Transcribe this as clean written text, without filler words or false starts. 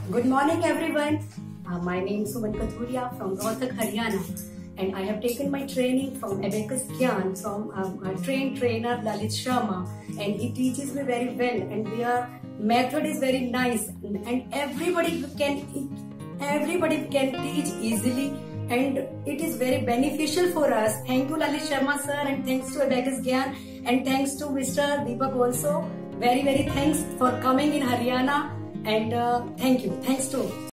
Good morning, everyone. My name is Suman Kathuria from Rohtak, Haryana, and I have taken my training from Abacus Gyan from a trained trainer Lalit Sharma, and he teaches me very well. And their method is very nice, and everybody can teach easily, and it is very beneficial for us. Thank you, Lalit Sharma sir, and thanks to Abacus Gyan, and thanks to Mr. Deepak also. Very thanks for coming in Haryana, and thanks to